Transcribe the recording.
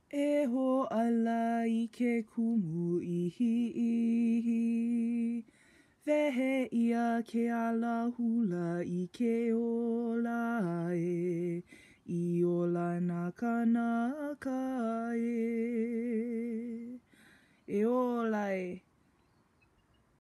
E hoʻala ʻike kumu ʻihiʻihi. Wehe ia ke alahula i ke ola e. I ola na kānaka e. E ola e.